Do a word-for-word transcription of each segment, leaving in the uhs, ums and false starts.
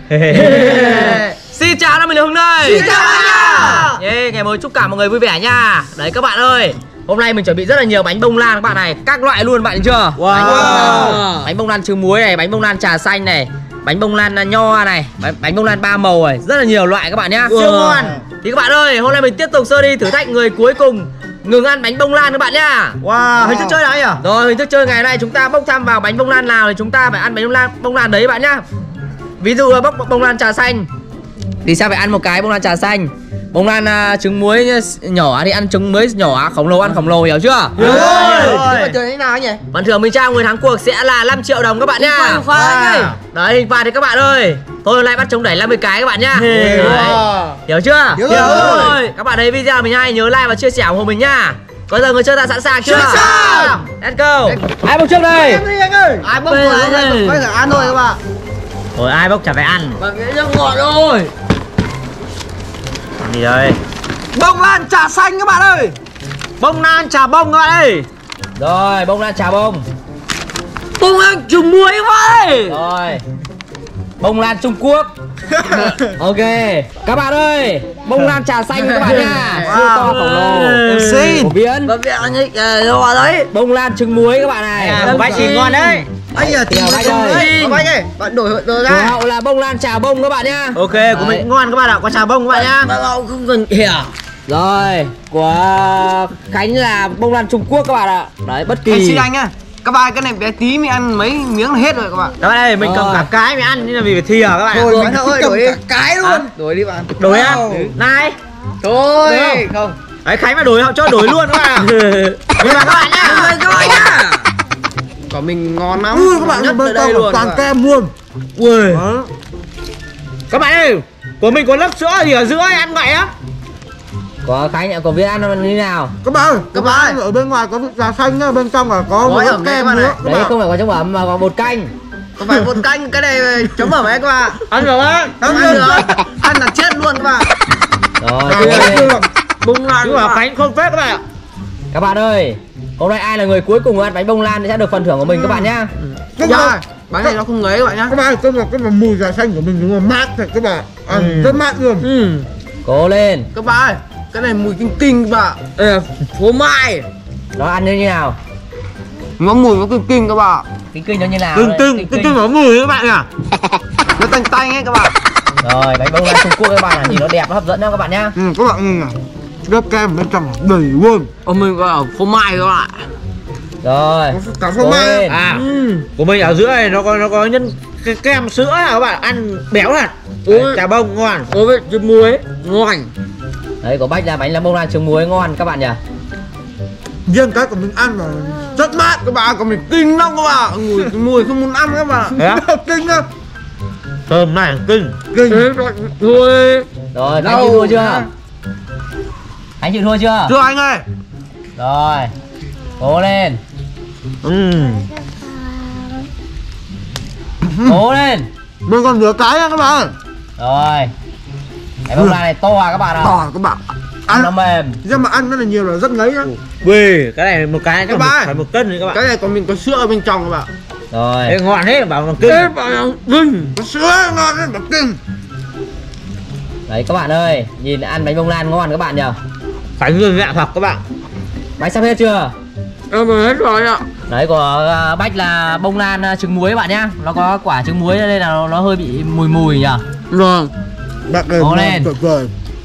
Xin chào năm mình Hưng đây. Xin chào anh nha. Yeah, ngày mới chúc cả mọi người vui vẻ nha. Đấy các bạn ơi, hôm nay mình chuẩn bị rất là nhiều bánh bông lan các bạn này, các loại luôn bạn thấy chưa? Wow. Bánh bông lan, bánh bông lan trứng muối này, bánh bông lan trà xanh này, bánh bông lan nho này, bánh, bánh bông lan ba màu này, rất là nhiều loại các bạn nhá. Siêu ngon. Thì các bạn ơi, hôm nay mình tiếp tục sơ đi thử thách người cuối cùng ngừng ăn bánh bông lan các bạn nhá. Wow, hình thức chơi đấy à? Rồi, hình thức chơi ngày nay chúng ta bốc thăm vào bánh bông lan nào thì chúng ta phải ăn bánh bông lan bông lan đấy bạn nhá. Ví dụ là bốc bông lan trà xanh thì sẽ phải ăn một cái bông lan trà xanh. Bông lan uh, trứng muối nhỏ thì ăn trứng muối nhỏ, khổng lồ ăn khổng lồ, hiểu chưa? Rồi. Rồi. Chơi thế nào nhỉ? Phần thưởng mình trao người thắng cuộc sẽ là năm triệu đồng các bạn nhá. Wow. Đấy, hình phạt thì các bạn ơi. Tôi hôm nay bắt chống đẩy năm mươi cái các bạn nhá. Wow. Hiểu chưa? Hiểu rồi. Các bạn thấy video mình hay nhớ like và chia sẻ ủng hộ mình nhá. Có giờ người chơi ta sẵn sàng chưa? Sẵn sàng. Let's go. Ai bốc trước đây? Em đi anh ơi. Ai bốc rồi anh ơi. Phải phải ăn thôi các bạn. Rồi ai bốc chả phải ăn. Bạn nghĩ cho ngọt rồi. Gì đây? Bông lan trà xanh các bạn ơi. Bông lan trà bông các bạn ơi. Rồi, bông lan trà bông. Bông lan trứng muối các bạn ơi. Rồi. Bông lan Trung Quốc. Ok. Các bạn ơi, bông lan trà xanh các bạn nha. Siêu to khổng lồ. Em xin. Phổ biến. Bạn biết anh ấy rồi đấy. Bông lan trứng muối các bạn này. Một bánh xịn ngon đấy. Anh giờ tìm bánh ơi. Bánh ơi, bạn đổi đổi Của ra. hậu là bông lan trà bông các bạn nhá. Ok, của mình ngon các bạn ạ, có trà bông các bạn nhá. Bạn hậu không cần hỉa. Rồi, của Khánh là bông lan Trung Quốc các bạn ạ. Đấy, bất kỳ. Anh xin anh nhá. Các bạn cái này bé tí mới ăn mấy miếng là hết rồi các bạn. Các bạn ơi, mình cầm cả cái mới ăn nên là vì phải thìa các bạn ạ. Thôi bạn ơi, đổi đi. Cái luôn. À, đổi đi bạn. Đổi á? Này. Thôi, không? không. Đấy, Khánh mà đổi họ cho đổi luôn các bạn ạ. Nhưng mà các bạn nhá. Các bạn nhá. Của mình ngon lắm. Ui các bạn nhất bên đây trong luôn. toàn kem luôn. Ui. Đó. Các bạn ơi, của mình có lớp sữa gì ở giữa ấy, ăn vậy á? Có Khánh, có Việt ăn nó như nào? Các bạn ơi, Các các bạn. bạn ở bên ngoài có vị trà xanh nhá, bên trong là có một Gói lớp ẩm đấy kem các bạn nữa. này. Các Đấy bạn. không phải có trong ẩm mà có bột canh. Không phải bột canh, cái này chấm ẩm đấy các bạn. Ăn được á? Không ăn được. Ăn là chết luôn các bạn. Rồi, Trà xanh ok. chưa? Bông lan. Nhưng mà Khánh không phép các bạn ạ. Các bạn ơi, hôm nay ai là người cuối cùng ăn bánh bông lan thì sẽ được phần thưởng của mình các bạn nhá. Các Dạ, bạn, bánh này nó không ngấy các bạn nhá. các bạn cái mà cái mà mùi trà xanh của mình đúng là mát thật các bạn. Ăn rất mát luôn. Ừ. Cố lên. Các bạn ơi, cái này mùi kinh kinh các bạn. Ê, phô mai. Nó ăn như thế nào? Nó mùi nó kinh kinh các bạn. Kinh kinh nó như nào? Từng đấy? từng, Kinh từng kinh. từng có mùi các bạn à. Nó tanh tanh ấy các bạn. Rồi, bánh bông lan Trung Quốc các bạn à, nhìn nó đẹp, nó hấp dẫn đó các bạn nhá. Ừ, các bạn nhìn này. Lớp kem bên trong là đầy luôn. Ở mình có ở phô mai các bạn. Rồi. Cả Cố phô mai. lên. À, Ừ. của mình ở giữa này nó có nó có nhân cái kem sữa à các bạn, ăn béo thật. Đấy, Ui. trà bông ngon. Có vị trứng muối ngon. Đấy, có bách là bánh là bông lan trứng muối ngon các bạn nhỉ. Riêng cái của mình ăn là rất mát. Các bạn còn mình kinh lắm các bạn. Mùi mùi không muốn ăn các bạn. Thế á? Kinh á. Thơm này kinh. Kinh. Thế rồi thôi. Rồi, anh Đâu chịu thua chưa? nha. Anh chịu thua chưa? Thưa anh ơi. Rồi. Cố lên. Ừm. Cố lên. Mình còn nửa cái nha các bạn. Rồi. Cái bông lan này to à các bạn ạ. Đỏ các bạn. Ăn nó Ăn mềm. nhưng mà ăn rất là nhiều là rất ngấy á. Ui, cái này một cái Các chắc bạn. một, phải một cân đấy các bạn. Cái này còn mình có sữa ở bên trong các bạn. Rồi. Ê, ngon hết bảo là kinh. Ê bạn vinh. Có sữa ngon đấy, bảo kinh. Đấy các bạn ơi, nhìn ăn bánh bông lan ngon các bạn nhỉ. Phải người mẹ thật các bạn. Bánh sắp hết chưa? Em mà hết rồi ạ. Đấy của uh, Bách là bông lan uh, trứng muối các bạn nhá. Nó có quả trứng muối nên là nó, nó hơi bị mùi mùi nhỉ. Vâng. Bạn ơi, Cố ngon lên. tuyệt vời.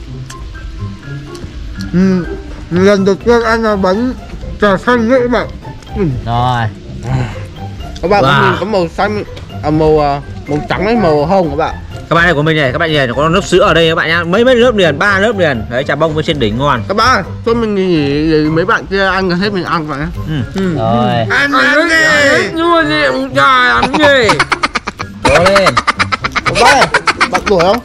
Ừ, lần đầu tiên ăn là bánh trà xanh nữa các bạn. Ừ. Rồi. Các bạn Wow. mình có màu xanh, à, màu à, màu trắng với màu hồng các bạn. Các bạn này của mình này, các bạn nhìn này, nó có lớp sữa ở đây các bạn nhá. Mấy mấy lớp liền, ba lớp liền. Đấy, trà bông bên trên đỉnh ngon. Các bạn, cho mình nghỉ nghỉ mấy bạn kia ăn gần hết mình ăn vậy. Ừ. Ừ. Rồi. Ăn ăn đi. Mua gì cũng trời ăn gì. Cố lên. Các bạn, bạn đổi không?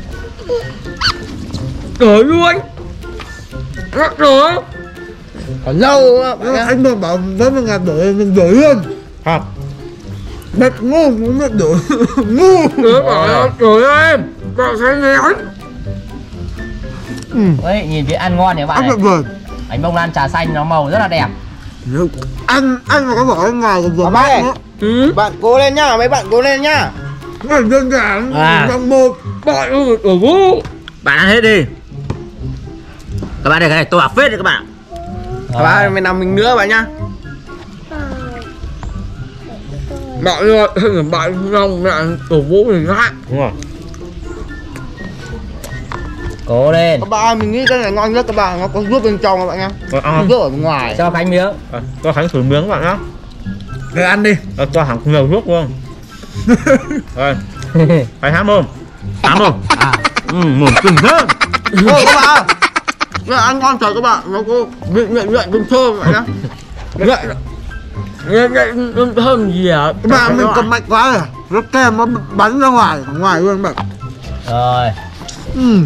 Đổi luôn. Rất rồi. Còn lâu á, bạn Nếu nhá. anh mà bảo với mình ngàn đổi mình đổi luôn. Thật. Bạch ngu cũng biết đổi. Ngu. Đứa bảo là đổi em. Bạn thấy nghe hết. Ừ. Đấy, nhìn vị ăn ngon nhỉ các bạn Ăn này. tuyệt vời. Bánh bông lan trà xanh nó màu rất là đẹp. Ăn ăn mà có bỏ ở ngoài còn vừa Bà mát ơi. nữa. Ừ. Bạn cố lên nhá, mấy bạn cố lên nhá. Nó đơn giản. À. Bằng một. Bạn ơi, ở vô. Bạn ăn hết đi. Các bạn đây cái này to phết đấy các bạn. Các bạn mình làm mình nữa bạn nhá. Bạn ơi, bạn lòng mẹ ở vô mình ngại. Đúng rồi. Cố lên. Các bạn mình nghĩ cái này ngon nhất các bạn, nó có ruốc bên trong các bạn nhá. Rồi, ăn Ruốc ở ngoài. Cho Khánh miếng. à, cho Khánh thử miếng các bạn nhá. Rồi ăn đi. À, cho hẳn nhiều nước luôn. Rồi, phải há mồm. Há mồm. À. Ừ, mồm cứng hơn. Ôi các bạn. Nó ăn ngon thật các bạn, nó có vị nhện nhện thơm thơm vậy nhá. Vậy Nghe vậy thơm gì hả? Các bạn mình cầm mạnh quá rồi. Nó kem nó bắn ra ngoài, ở ngoài luôn các bạn. Rồi. Ừm.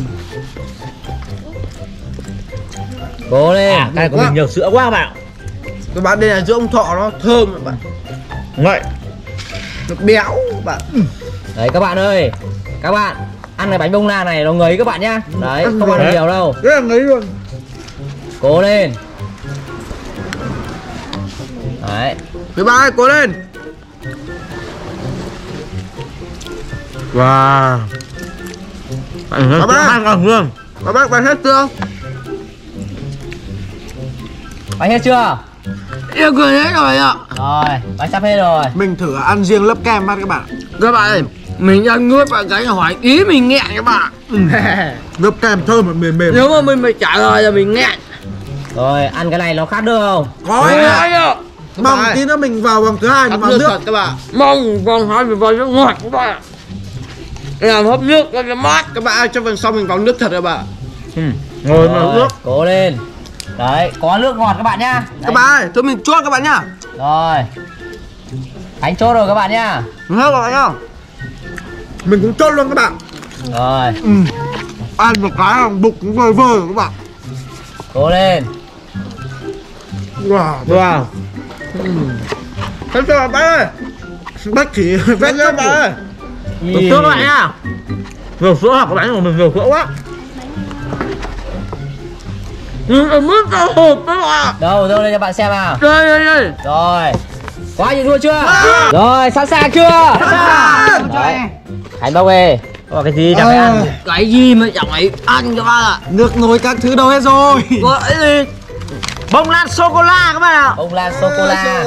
Cố lên. À, cái này của mình nhiều sữa quá các bạn. Các bạn đây là sữa ông thọ nó thơm các bạn. Vậy. Nó béo các bạn. Đấy các bạn ơi. Các bạn ăn cái bánh bông lan này nó ngấy các bạn nhá. Đấy, không ăn được nhiều đâu. Rất là ngấy luôn. Cố lên. Đấy. Các bạn ơi, cố lên. Wow. Các bạn ăn ngon luôn. Các bác bạn hết chưa? Bánh hết chưa? Yêu cười hết rồi ạ. Rồi, bánh sắp hết rồi. Mình thử ăn riêng lớp kem phát các bạn. Các bạn ơi, mình ăn nuốt bạn cái hỏi ý mình nghẹn các bạn. Lớp kem thơm và mềm mềm. Nếu mà mình phải trả lời là mình nghẹn. Rồi, ăn cái này nó khát được không? Có Ôi ạ. anh ạ. Mong tí nữa mình vào vòng thứ hai mình vào nước. Các bạn. Mong vòng hai mình vào nước ngọt các bạn. Làm hấp nước cho nó mát. Các bạn ơi, cho phần sau mình vào nước thật các bạn. Ừ. Ngồi mà Rồi, nước. cố lên. Đấy, có nước ngọt các bạn nhá. Đấy. Các bạn ơi, thôi mình chốt các bạn nhá. Rồi. Khánh chốt rồi các bạn nhá. Mình hết rồi nhá. Mình cũng chốt luôn các bạn. Rồi, Ừ. Ăn một cái là bụng cũng vơi vơi các bạn. cố lên. Wow. Wow. Hết chưa các bạn ơi. Bác chỉ vết các bạn ơi. Được sữa các bạn nha. Nhiều sữa học các bạn của mình nhiều sữa quá. Nhưng mà mất cả hộp các bạn. Đâu, đâu đây cho bạn xem nào. Đây đây đây. Rồi. Có ai thua chưa? Rồi, sẵn sàng chưa? Sẵn sàng. Đấy. Khánh bốc về. Có cái gì chẳng phải ăn. Cái gì mà chẳng phải ăn các bạn ạ. Nước nồi các thứ đâu hết rồi. Gọi gì? Bông lan sô cô la các bạn ạ. Bông lan sô cô la.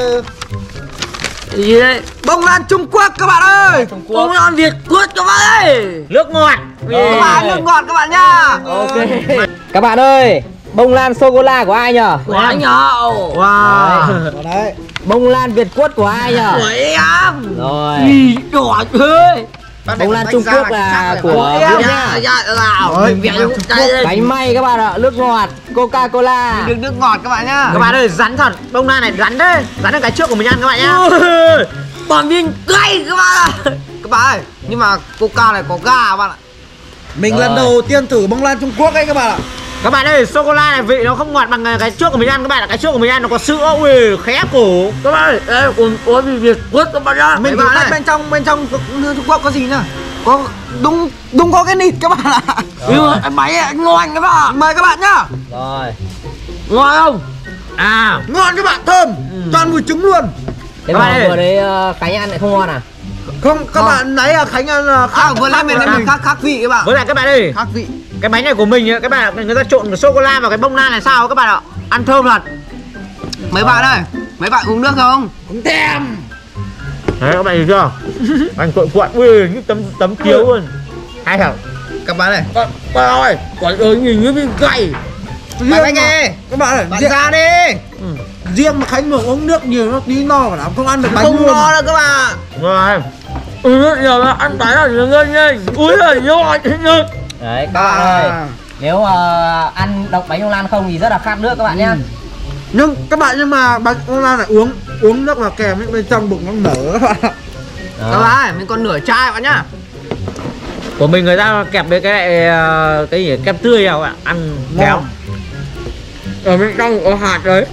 Gì đấy? Bông lan Trung Quốc các bạn ơi. Trung Bông Quốc. lan Việt Quốc các bạn ơi. Nước ngọt. Các bạn nước ngọt các bạn nhá. Ok. Các bạn ơi, bông lan sô cô la của ai nhở? Của anh nhậu. Wow. Đấy. Bông lan Việt Quất của ai nhở? Của em. Rồi. Gì đỏ thế? Bông lan Trung Quốc là của Em Việt dạ nhá. dạ nào. Rồi, Mình vẽ Bông Lan những Trung cái Quốc. đây. Bánh may các bạn ạ, nước ngọt, Coca Cola. Được nước ngọt các bạn nhá. Các bạn ơi, rắn thật. Bông lan này rắn đấy. Rắn là cái trước của mình ăn các bạn nhá. Toàn viên cay các bạn ạ. Các bạn ơi, nhưng mà Coca này có ga các bạn ạ. Mình Rồi. lần đầu tiên thử bông lan Trung Quốc ấy các bạn ạ. Các bạn ơi, sô cô la này vị nó không ngọt bằng cái trước của mình ăn các bạn ạ. Cái trước của mình ăn nó có sữa, ui khé cổ. Các bạn ơi, đây còn có gì Việt Quốc các bạn ạ. Mình Mấy thử bạn tách ơi. bên trong bên trong nước Trung Quốc có gì nhá. Có đúng đúng có cái nịt các bạn ạ. Nhưng mà bánh này ngon các bạn ạ. Mời các bạn nhá. Rồi. Ngon không? À, Ngon các bạn, thơm. Toàn mùi trứng luôn. Thế Các bạn mà ơi. vừa đấy ờ, Khánh ăn lại không ngon à? Không, các Ngon. bạn nãy là Khánh ăn là khác. À, vừa nãy mình khác ăn mình. khác khác vị các bạn. với lại các bạn ơi, Khác vị. cái bánh này của mình ấy, các bạn người ta trộn sô cô la vào cái bông lan này sao các bạn ạ? Ăn thơm thật. Mấy bạn ơi, mấy bạn uống nước không? Cũng thèm. Đấy các bạn thấy chưa? Anh cuộn cuộn, ui như tấm tấm chiếu luôn. Hay thật. Các bạn này. Bạn ơi, quả ơi nhìn như viên cay. Bạn anh ơi, các bạn ơi, Bạn riêng, ra đi. riêng mà Khánh mà uống nước nhiều nó tí no cả lắm, không ăn được bánh Không luôn. ngon đâu các bạn. Rồi. Ừ, nước nhiều là ăn bánh là nhiều ngân nhanh. Úi là ngon thế nhá. Đấy các bạn ơi. Nếu ờ, ăn độc bánh bông lan không thì rất là khát nước các bạn nhá. Nhưng các bạn nhưng mà bánh bông lan lại uống uống nước vào kèm ấy, bên trong bụng nó nở các bạn ạ. Đó. Các bạn ơi, mình còn nửa chai bạn nhá. Của mình người ta kẹp với cái ờ, cái gì kem tươi nào ạ, ăn kéo. Ở bên trong có hạt đấy.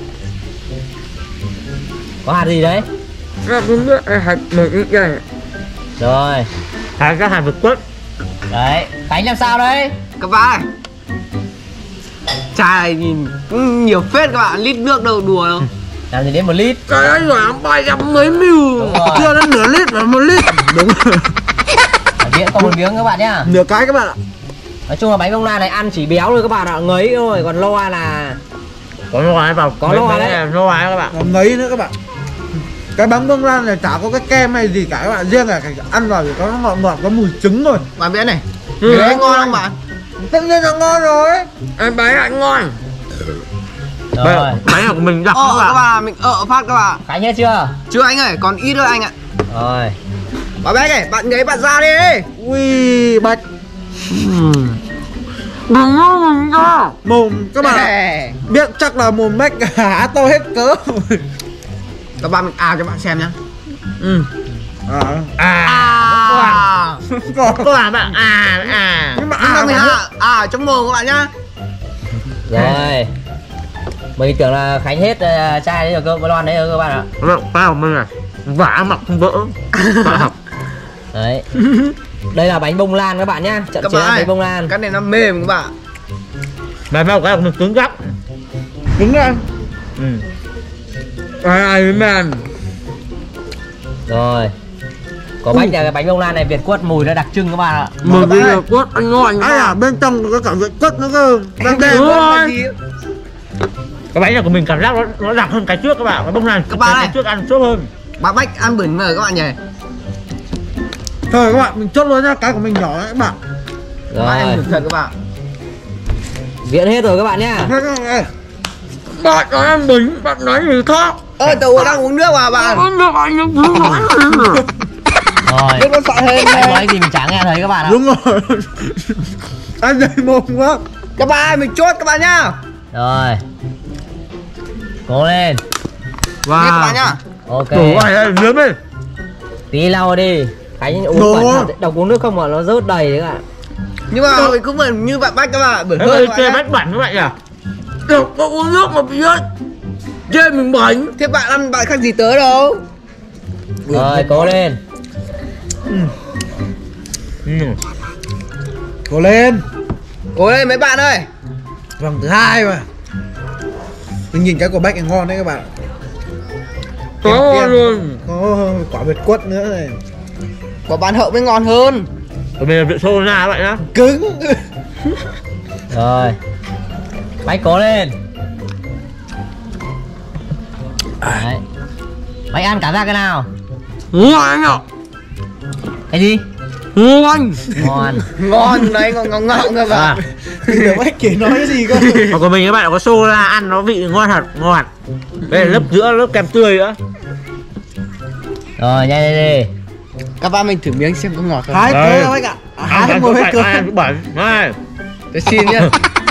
Có hạt gì đấy? Nó cũng biết hạt một ít đây. Rồi. Hai cái hạt vực quất. Đấy, Khánh làm sao đấy? Các bạn ơi, chai này nhìn cũng nhiều phết các bạn, lít nước đâu đùa đâu. Làm gì đến một lít? Cái ấy rồi ăn bay ra mấy mưu. Đúng rồi. Chưa đến nửa lít mà một lít. Đúng. miếng còn một miếng các bạn nhá. Nửa cái các bạn ạ. Nói chung là bánh bông lan này ăn chỉ béo thôi các bạn ạ, ngấy thôi, còn lo là Có loa vào, có loa đấy, loa các bạn. Còn ngấy nữa các bạn. Cái bánh bông lan này chả có cái kem hay gì cả các bạn, riêng là ăn vào thì có ngọt ngọt, có mùi trứng thôi. Bạn biết này. Ừ. Cái ngon không bạn? Tất nhiên là ngon rồi. Em bánh lại ngon. rồi. Bánh của mình đặc Ờ các các bạn. bạn, mình ở phát các bạn. Khánh hết chưa? Chưa anh ơi, còn ít nữa anh ạ. Rồi. Bà bé này, bạn ấy bạn ra đi. Ui bạch. Đừng ngon ra. Mồm các bạn ạ. Biết chắc là mồm mách há to hết cỡ. Các bạn mình ào cho bạn xem nhá. Ừ. À. À. Còn Các bạn bạn à à. nhưng mà Nhưng mà à mình mà à, à trong mồm các bạn nhá. Rồi. Mình tưởng là Khánh hết uh, chai đấy rồi cơ, Loan đấy rồi các bạn ạ. Ba của mình này. Vả mặt không vỡ. Bạn học. Đấy. Đây là bánh bông lan các bạn nhá. Trận Các chiến bạn ăn ơi, bánh bông lan. cái này nó mềm các bạn. Mà vào cái của mình cứng gắt. đúng rồi. Ừ. Ai man. Rồi. Có bánh là cái bánh bông lan này Việt quất mùi nó đặc trưng các bạn ạ. Mùi bây giờ quất anh ngon. Ai à, bên trong có cảm giác quất nữa cơ. Đang đen Đúng quất rồi. là gì? Cái bánh này của mình cảm giác nó nó đặc hơn cái trước các bạn. Cái bông lan Các bạn cái ơi. trước ăn xốp hơn. Bà Bách ăn bẩn mờ các bạn nhỉ. Thôi các bạn, mình chốt luôn nhá, cái của mình nhỏ đấy các bạn. Bạn em Rồi. thử thật các bạn. Viễn hết rồi các bạn nhá. Thế các bạn ơi. Bạn nói ăn bánh, bạn nói gì khác. Ơ tớ đang uống nước mà bạn. Uống nước anh nó cứ nói. Rồi. Nước nó sợi hơn. Anh nói gì mình chả nghe thấy các bạn ạ. Đúng rồi. Anh dậy mồm quá. Các bạn ơi, mình chốt các bạn nhá. Rồi. Cố lên. Nghe các bạn nhá. Ok. Đủ rồi, nướng đi. Tí lau đi. Khánh uống Đồ. bẩn thật, đọc uống nước không mà nó rớt đầy đấy các bạn. Nhưng mà mình cũng bẩn như bạn Bách các bạn, bẩn Thế hơn ơi, các chơi bạn nhá. bánh bẩn các bạn nhỉ? Được, có uống nước mà biết. Chơi mình bẩn. Thế bạn ăn bạn khác gì tớ đâu. Rồi cố lên. Ừ. Cố lên. Cố lên mấy bạn ơi. Vòng thứ hai mà. Mình nhìn cái của Bách này ngon đấy các bạn. Có Kem ngon kem. luôn. Có quả Việt quất nữa này. Của bạn Hậu mới ngon hơn. Còn mình là rượu sô ra các bạn nhá. Cứng. Rồi. Bách cố lên. Đấy. Bách ăn cảm giác cái nào? Ngon anh ạ. Cái gì? Ngon. Ngon. Ngon đấy, ngon ngon ngon các bạn. Để Bách kể nói cái gì cơ. Còn của mình các bạn có sô ra ăn nó vị ngon thật, ngon. Đây là lớp giữa lớp kem tươi nữa. Rồi nhanh lên đi. Các bạn mình thử miếng xem có ngọt không. Hái Đấy. cơ Bách ạ. Hái hết mồm hết cơ. Ăn bẩn. Này. Tôi xin nhá.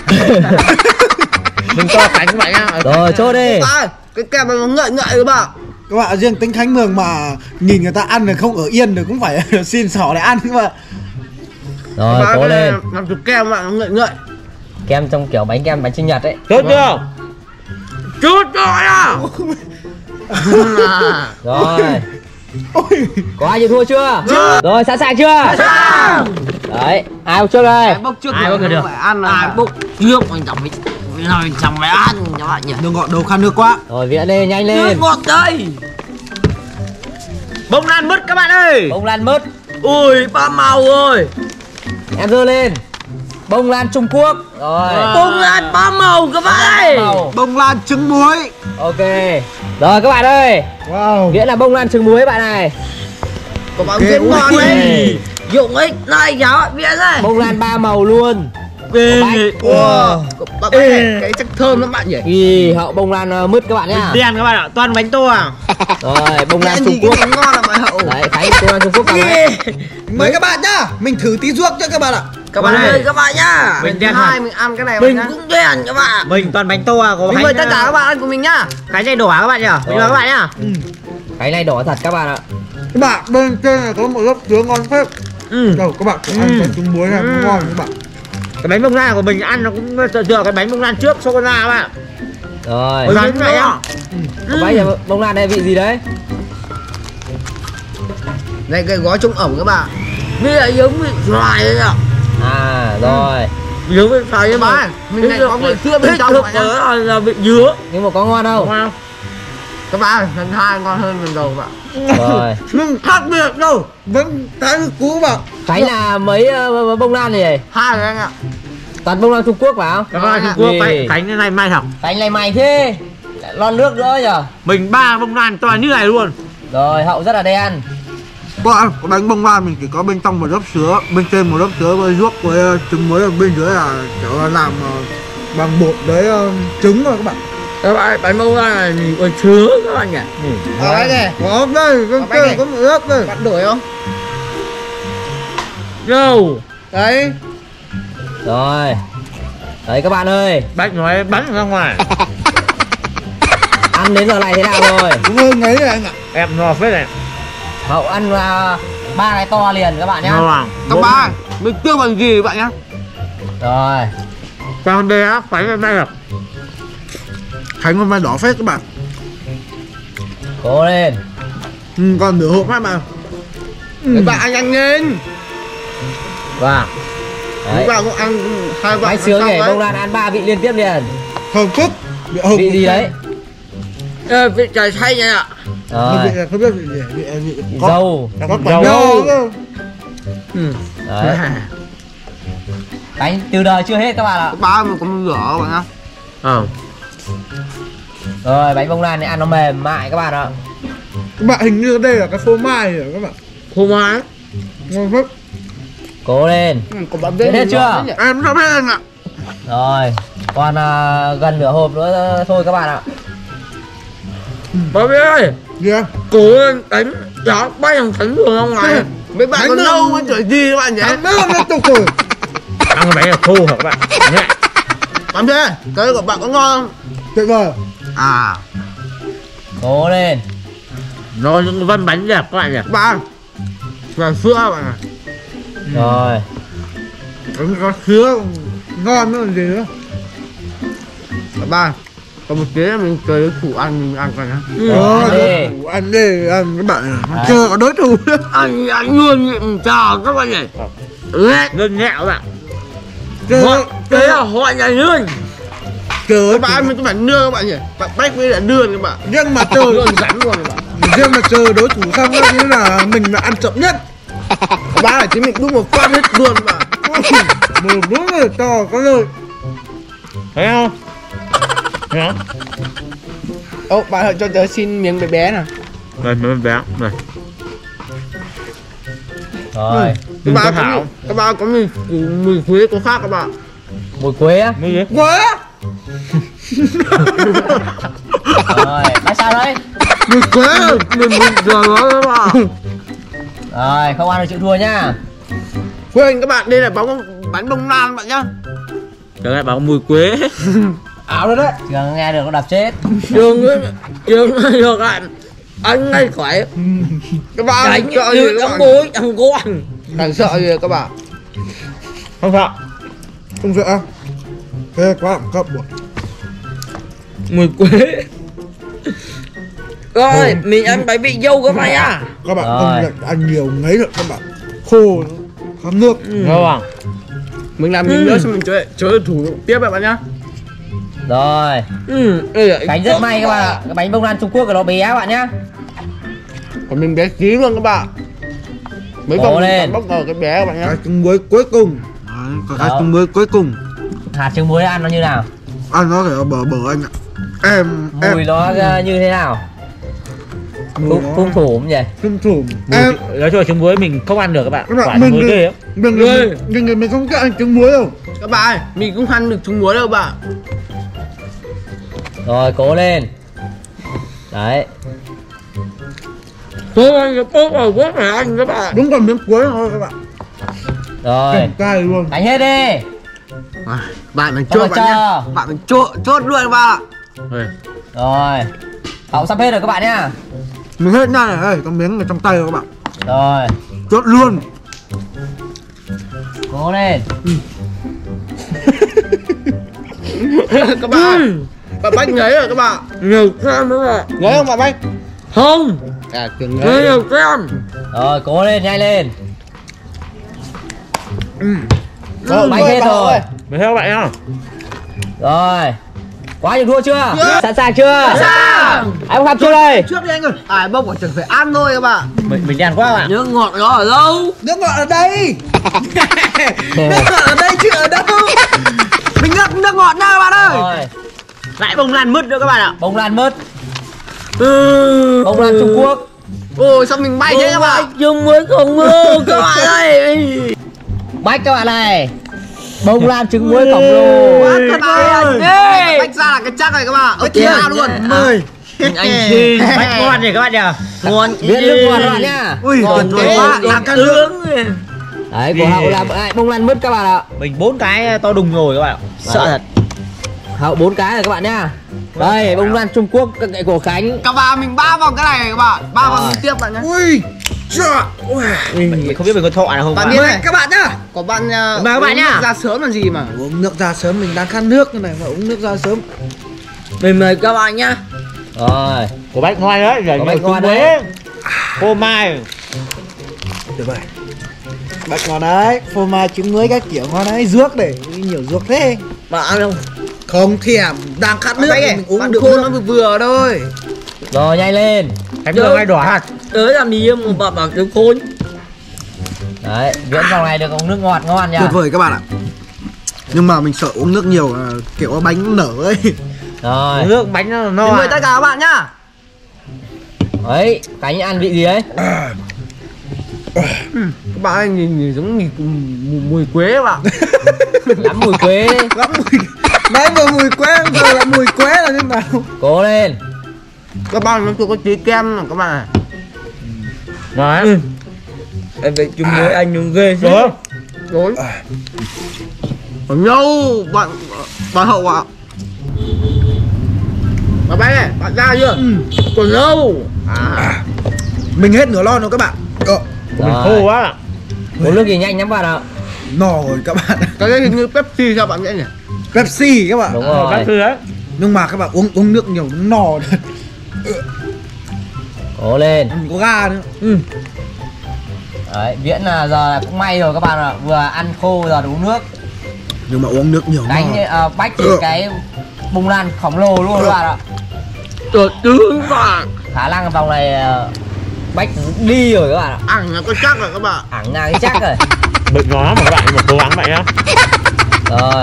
Mình cho Khánh các bạn nhá. Rồi chốt đi. À, cái kem này nó ngậy ngậy các bạn. Các bạn riêng tính Khánh Mường mà nhìn người ta ăn thì không ở yên được cũng phải xin xỏ để ăn các bạn. Rồi Các cố bạn lên. làm từ kem các bạn nó ngậy ngậy. Kem trong kiểu bánh kem bánh sinh nhật ấy. Tốt chưa? Chút rồi à. Rồi. Ôi. Có ai chịu thua chưa? Chưa. Rồi sẵn sàng chưa? Đấy, ai bốc trước đây? Ai bốc trước Ai rồi bốc được? phải ăn là. Ai bốc trước mình chẳng biết. Rồi mình chẳng phải ăn các bạn nhỉ. Đừng gọt đầu khăn nước quá. Rồi Viễn lên nhanh Nước lên. ngọt đây. Bông lan mứt các bạn ơi. Bông lan mứt. Ui ba màu rồi. Em giơ lên. Bông lan Trung Quốc. Rồi. Bông lan ba màu các bạn ơi. Màu. Bông lan trứng muối. Ok. Rồi các bạn ơi. Wow. Viễn là bông lan trứng muối bạn này. Có bạn Ok, Viễn ngon ui. đấy. Dụng ích này cháu Viễn này. Bông lan ba màu luôn. Ghê. Wow. Bạn Bách này, cái chắc thơm lắm bạn nhỉ. Ghi hậu bông lan uh, mứt các bạn nhá. Đen các bạn ạ, toàn bánh tô à. Rồi bông lan Ăn Trung gì cái Quốc. bánh ngon là bạn Hậu. Đấy Khánh bông lan Trung Quốc vào Ghê. đấy. Mời các bạn nhá. Mình thử tí ruốc cho các bạn ạ. Các bạn Này. ơi các bạn nhá. Mình Lần đen thứ hai hẳn. mình ăn cái này Mình bạn nhá. Cũng đen các bạn. Mình toàn bánh tô à, có Mình bánh. mời tất cả các bạn ăn của mình nhá. Cái này đổ á các bạn nhỉ? Mình mời các bạn nhá. Cái này đỏ thật các bạn ạ. Các bạn bên trên này có một lớp chứa ngon phết. Ừ. Đâu các bạn cũng ăn Ừ. cái trứng muối này Ừ. nó ngon các bạn. Cái bánh bông lan của mình ăn nó cũng tựa tựa cái bánh bông lan trước sô cô la các bạn. Rồi. Ôi, bánh này nhá. Có bánh nhà bông lan này vị gì đấy? Đây cái gói trống ẩm các bạn. Đây là giống vị xoài đấy ạ. À rồi. Dứa với xoài nhưng mà Bạn, mình này có vị sữa bên trong thích bạn nhá. là, là vị dứa. Nhưng mà có ngon Đúng không? không? Các bạn, lần hai ngon hơn lần đầu bạn. Rồi. Nhưng khác biệt đâu. Vẫn cái cú bạn. Khánh là mấy uh, bông lan gì? Hai rồi anh ạ. Toàn bông lan Trung Quốc phải không? Các bạn Trung Quốc cánh cánh cái này may học. Khánh này mày thế. Lại lon nước nữa nhở? Mình ba bông lan to như này luôn. Rồi, hậu rất là đen. Có bánh bông lan mình chỉ có bên trong một lớp sữa, bên trên một lớp sữa với ruốc với trứng muối, ở bên dưới là kiểu là làm uh, bằng bột đấy uh, trứng rồi các bạn. Các bạn, bánh bông lan này mình còn chứa các bạn nhỉ? Ở đây này, có đây, con kia có một ướp đây. Bạn đổi không? Yo. Đấy. Rồi. Đấy các bạn ơi. Bách nói bắn ra ngoài. Ăn đến giờ này thế nào rồi? Cũng hơn ấy này anh ạ. Em no phết này. Hậu ăn uh, ba cái to liền các bạn nhá. Ngon. Các bạn, mình tiêu bằng gì bạn nhá? Rồi. Con bé á, phải may may học. Khánh con mai đỏ phết các bạn. Cố lên. Ừ, còn nửa hộp hai bạn. Ừ. Các bạn ăn nhanh lên. Wow. Các Đấy. bạn cũng ăn hai bạn. Máy sướng nhỉ, bông lan ăn ba vị liên tiếp liền. Thơm phức. Vị gì đấy? Ờ, vị trái xay nha ạ. Rồi. Vị này không biết vị gì, vị vị Vị có dâu. có quả nho cơ. Ừ. Đấy. Bánh từ đời chưa hết các bạn ạ. Các bạn mình có một rửa bạn nhá. Ờ. Rồi bánh bông lan này ăn nó mềm mại các bạn ạ. Các bạn hình như đây là cái phô mai rồi các bạn. Phô mai. Ngon phức. Cố lên. Ừ, có bạn Đến hết chưa? Em đã biết anh ạ. Rồi. Còn à, gần nửa hộp nữa thôi các bạn ạ. Bác biết ơi. Gì không? Cố lên đánh chó bay thằng Khánh đường ra ngoài. Mấy bạn còn lâu mới chửi gì các bạn nhỉ? Anh biết không liên tục rồi. Ăn cái bánh là khô hả các bạn? Nhẹ. Bạn biết cái của bạn có ngon không? Tuyệt vời. À. Cố lên. Nó những vân bánh đẹp các bạn nhỉ? Bạn là sữa bạn à. Rồi. Có, có sứa ngon nữa còn gì nữa. Bạn còn một tí mình tới thủ ăn mình ăn coi nhá. Ờ, ăn đi. đối thủ, ăn đi, ăn các bạn Đấy. ạ. Chưa có đối thủ nữa. Ăn ăn luôn nhịn chào các bạn nhỉ. Lết. Đơn nhẹ các bạn. Chưa, Họ, cái là họ nhà nương. chưa Các bạn mình các bạn nương các bạn nhỉ. Bạn bách với là nương các bạn. nhưng mà chờ Nương rắn luôn các bạn. riêng mà chờ đối thủ xong đó nghĩa là mình là ăn chậm nhất. Các bạn là chính mình đúng một phát hết luôn các bạn. Một đúng rồi to có lời. Thấy không? Thấy không? Ô bạn hãy cho tớ xin miếng bé bé nào. Đây mới bé. Này. Rồi. Các Đừng bạn có có thảo. mùi- các bạn có mùi mùi quế có khác các bạn. Mùi quế á. Mới gì? Quá. Rồi. Tại sao đấy? Mùi quá. Mùi mùi giờ đó các bạn. Rồi, không ăn được chịu thua nhá. Quên các bạn đây là bóng bánh bông lan bạn nhá. Trời ơi, bảo mùi quế. Ảo rồi đấy. Trường nghe được nó đập chết. Trường trường được lại anh ngay khỏi. Các bạn Đánh sợ gì như các đóng bạn? bối, đóng con. Càng sợ gì các bạn? Không sợ. Không sợ. Thế quá cấp một. Mùi quế. Rồi, mình ăn bánh vị dâu các bạn nhá. Các bạn Rồi. không nhận ăn nhiều ngấy được các bạn. Khô khám nước. Ngon không? Mình làm mình nữa xong mình chơi chơi thủ tiếp các bạn nhá. Rồi. Ừ, Bánh rất may các bạn ạ. Cái bánh bông lan Trung Quốc của nó bé các bạn nhá. Còn mình bé tí luôn các bạn. Mấy Cố vòng lên. bóc ngờ cái bé các bạn nhá. Cái trứng muối cuối cùng. Đấy, có cái Đó. trứng muối cuối cùng. Hạt trứng muối ăn nó như nào? Ăn nó phải bở bở anh ạ. Em em Mùi nó uh, như thế nào? mùi Phung nó phung thủ nhỉ? thum thủm. Mùi Em nói chung là trứng muối mình không ăn được các bạn. các bạn, Quả mình trứng muối đi- ghê lắm. mình Ghê. mình nhưng người mình không thích ăn trứng muối đâu. Các bạn, mình cũng ăn được trứng muối đâu bạn. Rồi, cố lên. Đấy. Thôi anh cái bốc vào bốc phải anh các bạn. Đúng còn miếng cuối thôi các bạn. Rồi. Cảnh cay luôn. Đánh hết đi. À, bạn mình Không chốt phải bạn nhá. chờ. Bạn mình chốt chốt luôn các bạn. Đây. Rồi. Hậu sắp hết rồi các bạn nhá. Mình hết nha này, đây, có miếng ở trong tay rồi các bạn. Rồi. Chốt luôn. Cố lên. Các bạn. Bạn bách ngấy rồi các bạn. Nhiều kem nữa rồi. Ngấy không bạn bách? Không. À tưởng ngấy. Nhiều kem. Rồi, cố lên, nhanh lên. Ừ. Rồi, bánh hết rồi. Mày theo các bạn nhá. Rồi. Quá nhiều thua chưa? Sẵn sàng chưa? Sẵn sàng. Ai bốc thăm trước đây. Trước đi anh ơi. Ai bốc quả chẳng phải ăn thôi các bạn. Mình mình đi ăn quá các bạn. Nước ngọt nó ở đâu? Nước ngọt ở đây. Nước ngọt ở đây chứ ở đâu. Mình nước nước ngọt nha các bạn ơi. Rồi. Lại bông lan mứt nữa các bạn ạ. Bông lan mứt. Ừ. Bông lan Trung Quốc. Ôi sao mình bay thế các bạn? Chung với không mơ các bạn ơi. Bách các bạn này. Bông lan trứng muối khổng lồ. Các bạn ơi. Bách ra là cái chắc này các bạn. Ơ kia luôn. Mời. Anh xin. Bánh ngon nhỉ các bạn nhỉ. Ngon. Biết nước ngọt các bạn nhá. Ui, Ngon tuyệt vời quá. Làm căn nước. Đấy, của Hậu là lại bông lan mứt các bạn ạ. Mình bốn cái to đùng rồi các bạn ạ. Sợ thật. Hậu bốn cái rồi các bạn nhá. Đây, bông lan Trung Quốc cái của Khánh. Các bạn mình ba vòng cái này các bạn. Ba vòng Rồi. tiếp bạn nhé. Ui. Chà. Ui. Mình không biết mình có thọ nào không các Bạn bạn. biết Mời này. các bạn nhá. Có bạn uh, Mời các bạn uống nhá. nước ra sớm làm gì mà. Uống nước ra sớm, mình đang khát nước như này mà uống nước ra sớm. Mình mời các bạn nhá. Rồi. Của bánh ngon đấy. Của bánh ngon đấy. Phô mai. Tuyệt vời. Bạch ngon đấy, phô mai trứng muối các kiểu ngon đấy, ruốc để nhiều ruốc thế. Bạn ăn không? Không thèm, đang khát nước Bánh thì này, mình uống bạn được khô nước. nó vừa vừa thôi. Rồi nhanh lên. Cánh đường hay đỏ hạt. Tới làm gì một bạn bảo trứng khôn. Đấy, Viễn vòng này được uống nước ngọt ngon nha. Tuyệt vời các bạn ạ. Nhưng mà mình sợ uống nước nhiều là kiểu bánh nở ấy. Rồi. Nước bánh nó Mình no. mời tất cả các bạn nhá. Đấy, Khánh ăn vị gì đấy? Các bạn ơi, nhìn, nhìn giống nhìn mùi, mùi quế các bạn. Lắm mùi quế. Lắm mùi. Đấy vừa mùi quế, vừa là mùi quế là như nào? Cố lên. Các bạn nó chưa có tí kem mà các bạn này. Đấy. Em vậy chung với anh nhung ghê chứ. Rồi. Rồi. Còn nhau bạn bạn Hậu ạ. Bà bé này, bạn ra chưa? Ừ. Còn lâu. À. Mình hết nửa lon rồi các bạn. Ờ, Mình Rồi. khô quá. Uống nước gì nhanh lắm bạn ạ. no rồi các bạn. Cái đấy hình như Pepsi sao bạn nghĩ nhỉ? Pepsi các bạn. Đúng Ờ, bác rồi. thư đấy. Nhưng mà các bạn uống uống nước nhiều nó no rồi. Cố lên. Mình có ga nữa. Ừ. Đấy, Viễn là giờ là cũng may rồi các bạn ạ. Vừa ăn khô giờ được uống nước. Nhưng mà uống nước nhiều Đánh no. uh, Bách thì cái bông lan khổng lồ luôn các bạn ạ. Trời tướng bạn. Khả năng vòng này uh, Bách đi rồi các bạn ạ. Ăn nó có chắc rồi các bạn. Thẳng ngang cái chắc rồi. Bệnh nó lắm mà các bạn, nhưng mà cố gắng vậy nhá. Rồi.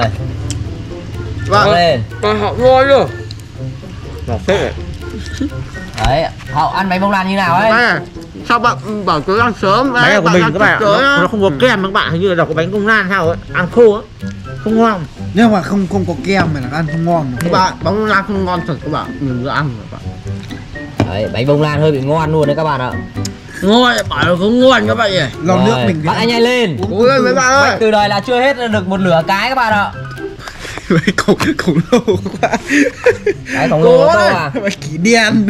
Cố Bạn lên. bạn Hậu ngon chưa? Là phết rồi. Đấy, Hậu ăn bánh bông lan như nào ấy? À, sao bạn bảo tôi ăn sớm Bánh này của mình các bạn ạ, tới nó, nó không có kem các bạn, hình như là có bánh bông lan sao ấy, ăn khô á, không ngon. Nhưng mà không không có kem mà là ăn không ngon. các bạn bóng lan không ngon thật các bạn, mình vừa ăn các bạn. Đấy, bánh bông lan hơi bị ngon luôn đấy các bạn ạ. Ngon, bảo là không ngon các bạn nhỉ. Lon nước Rồi, mình bắt anh nhanh lên. Cố lên mấy bạn Bách ơi. từ đời là chưa hết được một nửa cái các bạn ạ. khổng khổng lồ quá. Cái khổng lồ Cố to lên. à. Phải kỳ đen.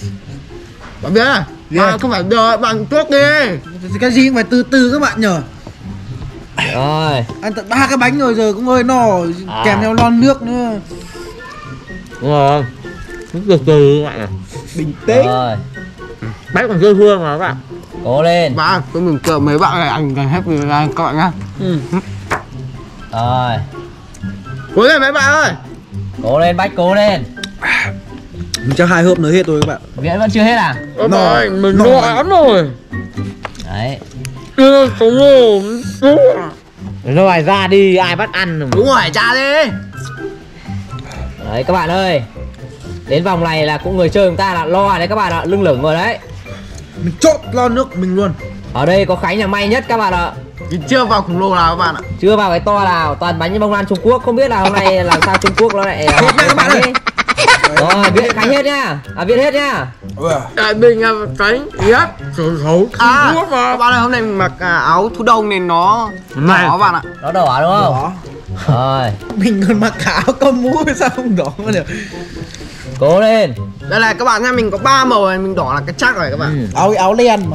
Bạn biết à? Bạn không phải đợi bạn trước đi. Cái gì cũng phải từ từ các bạn nhờ. Rồi. Ăn tận ba cái bánh rồi giờ cũng hơi no rồi, À. kèm theo lon nước nữa. Đúng rồi, cũng từ từ các bạn ạ. Bình tĩnh. Rồi. Bánh còn dưa hương mà các bạn. Cố lên. Bạn, tôi mình chờ mấy bạn này ăn gần hết rồi các bạn nhá. Ừ. Rồi. Cố lên mấy bạn ơi. Cố lên Bách, cố lên. Mình chắc hai hộp nữa hết rồi các bạn. Viễn vẫn chưa hết à? Các No, bạn, mình no. no lắm rồi. Đấy. Chưa sống rồi. Rồi bài ra đi, ai bắt ăn rồi. Đúng rồi, cha đi. Đấy các bạn ơi. Đến vòng này là cũng người chơi chúng ta là lo đấy các bạn ạ, lưng lửng rồi đấy. Mình chốt lon nước mình luôn. Ở đây có Khánh là may nhất các bạn ạ. Thì chưa vào khổng lồ nào các bạn ạ. Chưa vào cái to nào, toàn bánh bông lan Trung Quốc, không biết là hôm nay làm sao Trung Quốc nó lại Hết nha các bạn ơi. Rồi, Viễn Khánh hết nhá. À Viễn hết nhá. Tại mình là cánh yết sổ khấu. À, các bạn ơi, hôm nay mình mặc à, áo thu đông nên nó Này. đỏ các bạn ạ. Nó đỏ đúng không? Đó. Rồi, Mình còn mặc cả áo có mũ sao không đỏ mà được. cố lên. Đây này các bạn nha, mình có ba màu này, mình đỏ là cái chắc rồi các bạn. Ừ. Áo áo len mà.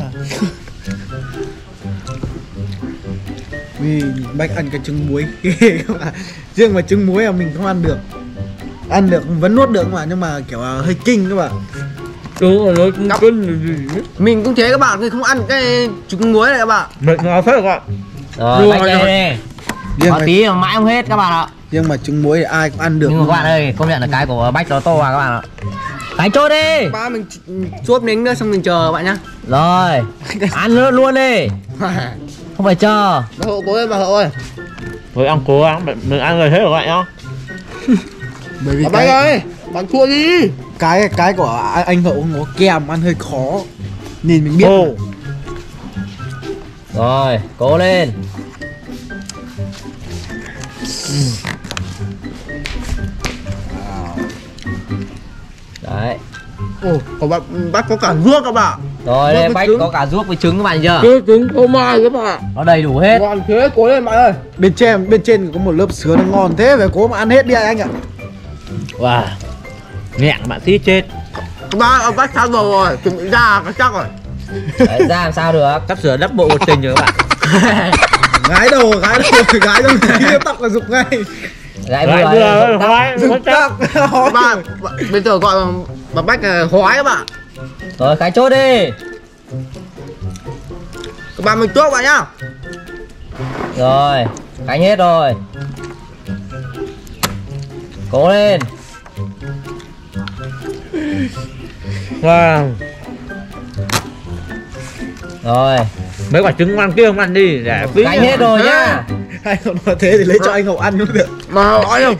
Vì Bách ăn cái trứng muối các bạn. Riêng mà trứng muối là mình không ăn được. Ăn được vẫn nuốt được mà nhưng mà kiểu là hơi kinh các bạn. Đúng rồi, nó cân gì. Mình cũng thế các bạn, thì không ăn cái trứng muối này các bạn. Bệnh nó phết rồi các bạn. Rồi, Rồi, Bách đây rồi. đây. Riêng Có mà, tí mà mãi không hết các bạn ạ. riêng mà trứng muối thì ai cũng ăn được. Nhưng mà các bạn ơi, công nhận là cái của Bách nó to à các bạn ạ. Khánh chốt đi. Ba mình chuốt miếng nữa xong mình chờ bạn nhá. Rồi. Ăn luôn luôn đi. Không phải chờ. Bà hộ cố ơi, bà hộ ơi. Với ông cố ăn, đừng ăn người thế được vậy nhá. Bởi vì Bà cái, Bách ơi, bạn thua đi. cái cái của anh Hậu nó kèm ăn hơi khó nên mình biết. Ồ. Rồi, cố lên. Đấy. Ồ, có bạn Bách có cả ruốc các bạn. Rồi Ruốc đây với Bách trứng. có cả ruốc với trứng các bạn chưa? Chứ trứng phô mai các bạn. Nó đầy đủ hết. Ngon thế, cố lên bạn ơi. Bên trên bên trên có một lớp sứa nó ngon thế phải cố mà ăn hết đi anh ạ. Wow. Nghẹn bạn tí chết. Các bạn, ông Bách sao rồi, chuẩn bị ra có chắc rồi. Đấy, ra làm sao được. Sắp sửa đắp bộ tình rồi các bạn. Gái đầu gái đầu gái đầu tí tóc là dục ngay. Gái Lại vừa vừa ấy, rồi, tóc. khoái, Dục khoái chắc. tóc. Các bạn, bây giờ gọi bà Bách là hói các bạn. Rồi Khánh chốt đi. Các bạn mình chuốc bạn nhá. Rồi, Khánh hết rồi. Cố lên. Wow. Rồi, Mấy quả trứng ăn kia không ăn đi để phí. Khánh hết rồi nhá. Hay còn nói thế thì lấy cho anh Hậu ăn cũng được. Mà hỏi không?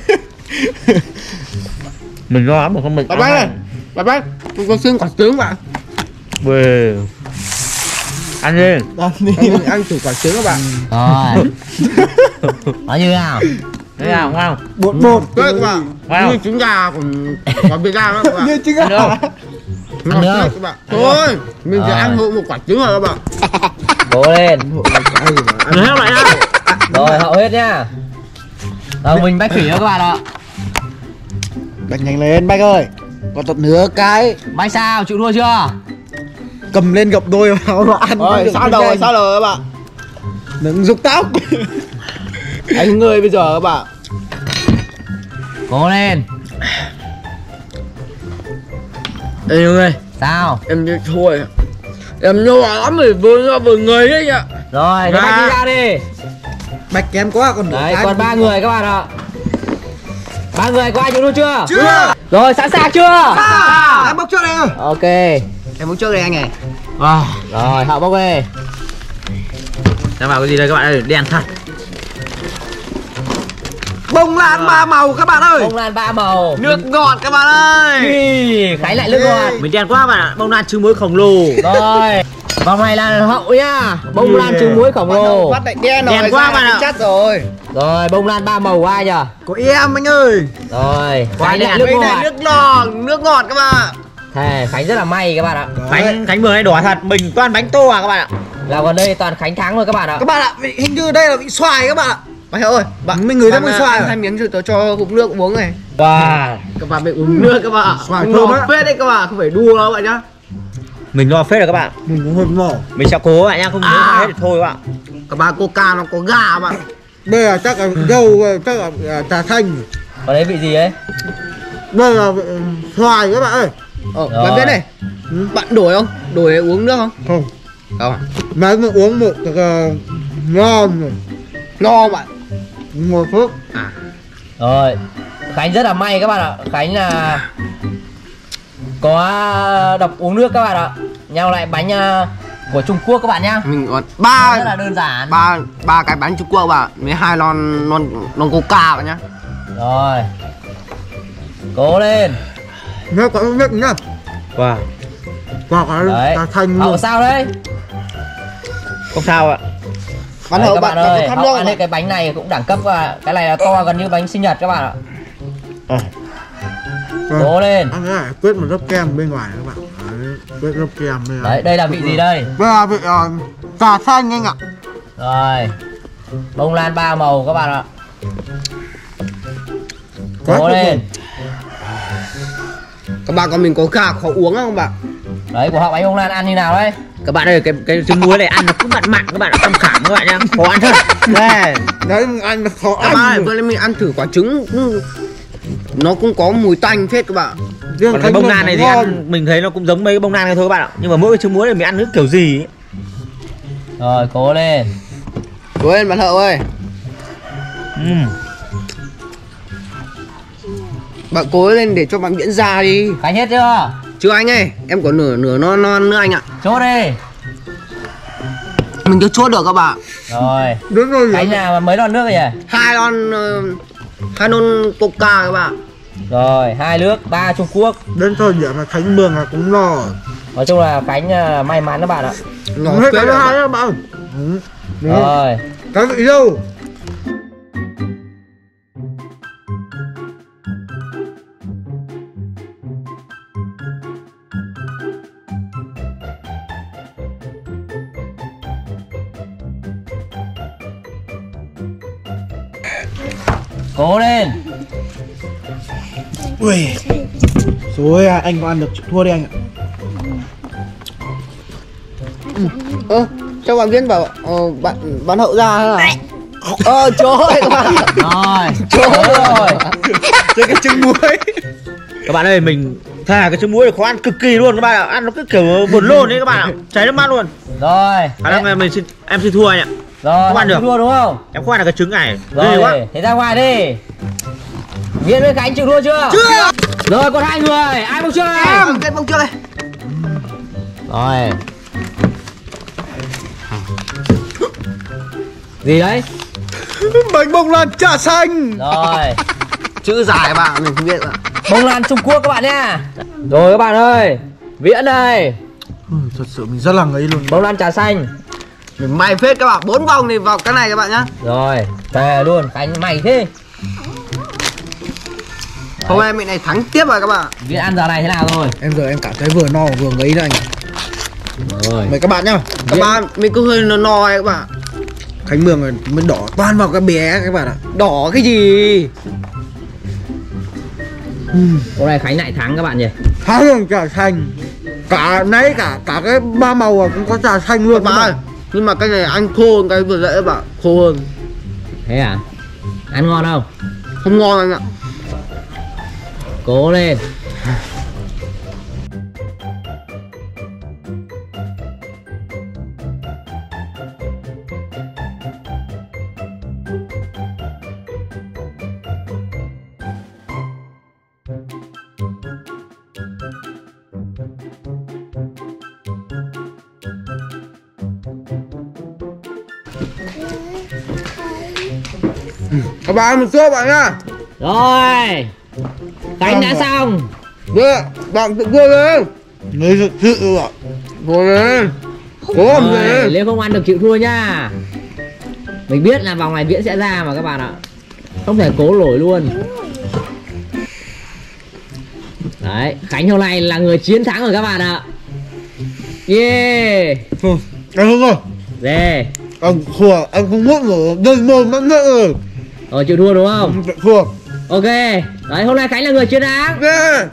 Mình lo lắm mà không mình. Bà Bách ơi, bà Bách, tôi có xương quả trứng bạn. Về. Ăn đi. Ăn đi. Mình ăn thử quả trứng các bạn. Rồi. Nó như nào? Thế nào không ăn? Bột bột. Đấy các bạn, Wow. như trứng gà còn còn bị gà đó các bạn. Như trứng Ăn gà. đâu? Ngon nữa. thế các bạn. Thôi, mình sẽ Rồi. ăn hộ một quả trứng rồi các bạn. Cố lên. Ăn hết lại nhá. Rồi, Hậu hết nhá. Rồi mình Bách Thủy nữa các bạn ạ. Bạch nhanh lên Bách ơi. Còn tập nửa cái. Bách sao, chịu thua chưa? Cầm lên gập đôi vào nó ăn. Rồi, sao đầu rồi, sao đầu rồi các bạn. Đừng dục tóc. Anh người bây giờ các bạn. Cố lên. Ê ơi, Sao? em như thua rồi. Em nhỏ lắm rồi, vừa ra vừa người đấy nhá. Rồi, thế Bách đi ra đi. Bạch kém quá còn nửa Đấy, cái. còn ba người các bạn ạ. Ba người có ai chịu thua chưa? Chưa. Rồi, sẵn sàng chưa? À, em bốc trước đây. Ok. Em muốn trước đây anh này. Wow. Rồi, Hậu bốc về. Xem vào cái gì đây các bạn ơi, đen thật. Bông lan ba màu các bạn ơi. Bông lan ba màu. Nước ngọt các bạn ơi. Ui, Khánh lại nước ngọt. Mình đen quá bạn ạ, bông lan trứng muối khổng lồ. Rồi, vòng này là Hậu nhá. Bông lan trứng muối khổng lồ. Bắt lại đen rồi, Đen quá ra bạn là ạ. chắc rồi. Rồi, bông lan ba màu của ai nhờ? Có em anh ơi. Rồi, Quá Khánh đen. lại nước Đây này ngọt. nước lò, nước ngọt các bạn. Thề, Khánh rất là may các bạn ạ. Bánh Khánh vừa này đỏ thật, mình toàn bánh tô à các bạn ạ. Là còn đây toàn Khánh thắng rồi các bạn ạ. Các bạn ạ, vị- hình như đây là vị xoài các bạn ạ. Bác ơi, bạn Mình người đã bạn, mua à, xoài ăn rồi. hai miếng rồi tôi cho hộp nước uống này. Wow. Các bạn mình uống nước các bạn ạ. Xoài Ngọt thơm á. phết đấy các bạn, không phải đua đâu bạn nhá. Mình lo phết rồi các bạn. Mình cũng hơi mỏ. Mình sẽ cố các bạn nhá, không nhớ À. hết thì thôi các bạn. Các bạn coca nó có gà các bạn. Đây là chắc là dâu, chắc là à, trà thanh. Còn đấy vị gì ấy? Đây là vị, ừ, xoài các bạn ơi. Ờ, Rồi. bạn biết này. Ừ. Bạn đổi không? Đổi để uống nước không? Không. Không ạ. Mấy mà uống một cái uh, ngon rồi. No bạn. Ngồi phước. À. Rồi, Khánh rất là may các bạn ạ. Khánh là có độc uống nước các bạn ạ. Nhau lại bánh uh, của Trung Quốc các bạn nhá. Mình còn ba Rất là đơn giản. ba ba cái bánh Trung Quốc các bạn, với hai lon lon lon coca bạn nhá. Rồi, cố lên. Nó có nước nhá. Wow. Hoặc là Đấy, trà thanh Hậu luôn. sao đấy? Không sao ạ. Bạn Đấy, hậu các bạn bạn ơi, bạn có Hậu thăm ăn đâu hết cái bánh này cũng đẳng cấp các bạn. Cái này là to gần như bánh sinh nhật các bạn ạ. Ờ. Cố lên. Ăn cái này quyết một lớp kem bên ngoài các bạn. Đấy, quyết lớp kem đây. Đấy, đây là vị gì đây? Đây là vị uh, trà xanh anh ạ. Rồi, bông lan ba màu các bạn ạ. Quá Cố tuyệt lên. Các bạn còn mình có gà khó uống không bạn? Đấy, của họ bánh bông lan ăn như nào đấy? Các bạn ơi, cái cái trứng muối này ăn nó cũng mặn mặn các bạn ạ, căm khảm các bạn nhá. Khó ăn thật. Đây. Đấy anh nó khó Các bạn ơi, ăn. vừa lên mình ăn thử quả trứng cũng- nó cũng có mùi tanh phết các bạn. Riêng Còn cái Khánh bông Hưng lan này thì ngon. ăn mình thấy nó cũng giống mấy cái bông lan này thôi các bạn ạ. Nhưng mà mỗi cái trứng muối này mình ăn nước kiểu gì ấy. Rồi, cố lên. Cố lên bạn hậu ơi. Ừm. Bạn cố lên để cho bạn Viễn ra đi. Khánh hết chưa? Chưa anh ơi, em có nửa nửa non non nữa anh ạ. Chốt đi. Mình chưa chốt được các bạn. Rồi. Đúng rồi. Khánh nào mà mấy lon nước rồi nhỉ? Hai lon uh, hai lon coca các bạn. Rồi, hai nước, ba Trung Quốc. Đến thời điểm mà Khánh Mường là cũng no. Nói chung là Khánh uh, may mắn các bạn ạ. Nó Hết phết cái rồi hai bạn. đó bạn. Ừ. Đúng. Rồi. Cái vị đâu? Cố lên. Ui. Rồi à, anh có ăn được chịu thua đi anh ạ. Ơ, cho bạn Viễn bảo ờ, bạn bạn Hậu ra thế nào? Ờ, chối các bạn. Rồi. Chối rồi. Chơi cái trứng muối. Các bạn ơi, mình thà cái trứng muối khó ăn cực kỳ luôn các bạn ạ. Ăn nó cứ kiểu buồn nôn đấy các bạn ạ. Cháy nước mắt luôn. Rồi. Khả năng là mình xin em xin thua anh ạ. Rồi, Không ăn được. thua đúng không? Em không ăn được cái trứng này. Ghê quá. Rồi, thế ra ngoài đi. Viễn với Khánh chịu thua chưa? Chưa. Rồi, còn hai người. Ai bốc trước đây? Em, Viễn bông trước đây. Rồi. Gì đấy? Bánh bông lan trà xanh. Rồi. Chữ dài bạn, mình không biết ạ. Bông lan Trung Quốc các bạn nha. Rồi các bạn ơi. Viễn đây. Ừ, thật sự mình rất là ngấy luôn. Bông lan trà xanh. Mình may phết các bạn, bốn vòng thì vào cái này các bạn nhá. Rồi, về luôn. Khánh mày thế. Hôm nay mình này thắng tiếp rồi các bạn. Viễn ăn giờ này thế nào rồi? Em giờ em cảm thấy vừa no vừa ngấy nữa anh ạ. Rồi. Mời các bạn nhá. Các bạn, mình cứ hơi no no ấy các bạn. Khánh Mường rồi mới đỏ toàn vào cái bé các bạn ạ. Đỏ cái gì? Hôm nay Khánh lại thắng các bạn nhỉ? Thắng đường trà xanh. Cả nãy cả cả cái ba màu cũng có trà xanh luôn Các các bạn, bạn. nhưng mà cái này ăn khô hơn cái vừa nãy các bạn, khô hơn. Thế à? Ăn ngon không? Không ngon anh ạ. Cố lên. Các bạn một số bạn nhá. Rồi. Khánh đã xong. Được, bạn tự đưa lên. Ngấy thật sự ạ. Ngồi lên. Cố làm Rồi, gì? nếu không ăn được chịu thua nha. Mình biết là vòng này Viễn sẽ ra mà các bạn ạ. Không thể cố nổi luôn. Đấy, Khánh hôm nay là người chiến thắng rồi các bạn ạ. Yeah. Ừ, anh không rồi. Đây. Anh thua, anh không muốn rồi. Đơn mồm mẫn nữa rồi. Rồi chịu thua đúng không? Thua. Ok. Đấy, hôm nay Khánh là người chiến thắng. Yeah.